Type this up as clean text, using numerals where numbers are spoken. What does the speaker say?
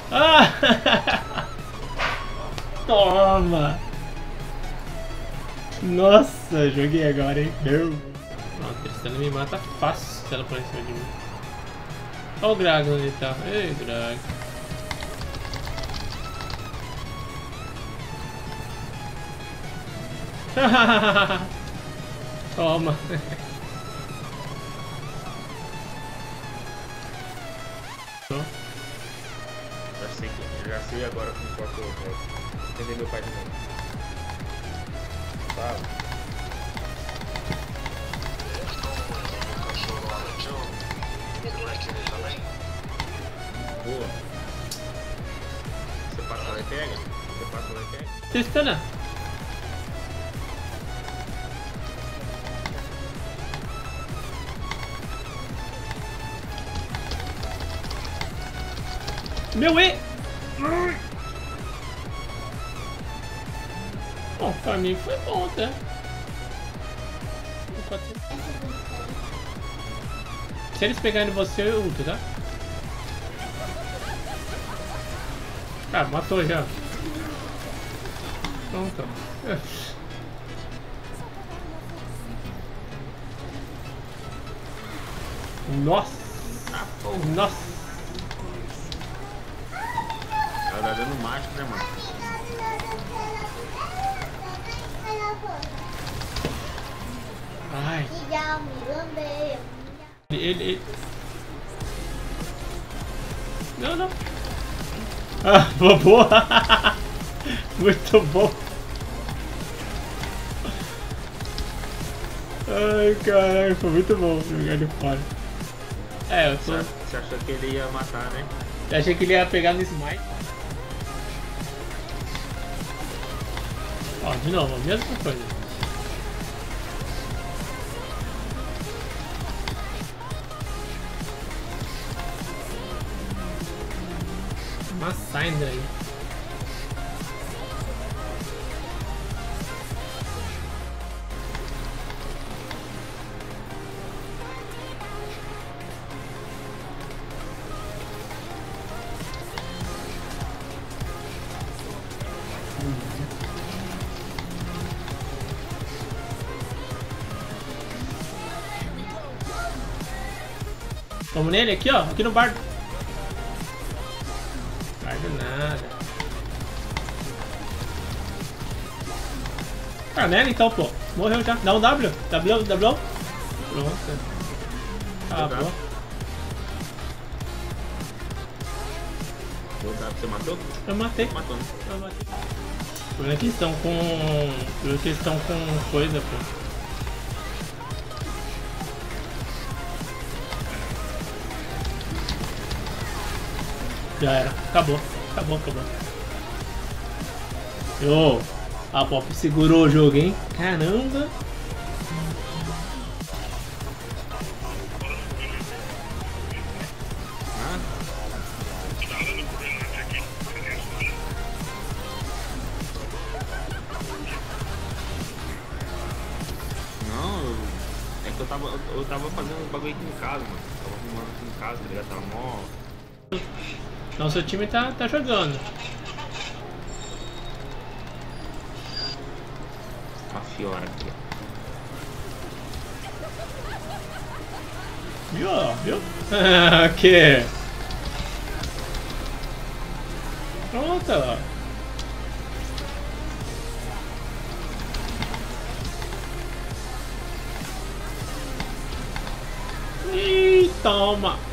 Ah! Toma! Nossa, joguei agora, hein? Não, a Tristana me mata fácil se ela for em cima de mim. Olha o Gragas onde tá. Ei, Gragas. Toma. Já sei agora como corta o resto. Entender meu pai de novo. Sabe? Boa. Você passa lá e pega? Você passa lá e pega? Tristana. Meu E! Bom, pra mim foi bom até. Se eles pegarem você, eu ulto, tá? Ah, matou já. Pronto. Nossa! Nossa! Ela tá dando mágico, né, mano? Ai! Ele... Não, não! Ah, boa! Muito bom! Ai, caralho, foi muito bom jogar ele fora. É, eu tô... Você achou que ele ia matar, né? Eu achei que ele ia pegar no smite. Ó, de novo, a mesma coisa. Uma Syndra aí. Vamos nele aqui, ó. Aqui no bardo. Bardo nada. Ah, nela então, pô. Morreu já. Dá um W. W. Pronto. Acabou. Você matou? Eu matei. Matou, né? Eu matei. O problema é que estão com... Eles estão com coisa, pô. Já era. Acabou. Acabou. Ô, a Pop segurou o jogo, hein? Caramba. Não, é que eu tava fazendo um bagulho aqui em casa, mano. Tava arrumando aqui em casa, tá ligado? Tava mó... Não, seu time tá jogando. A Fiora aqui, ó. Viu? Viu? Que? Pronto, ó. Ih, toma.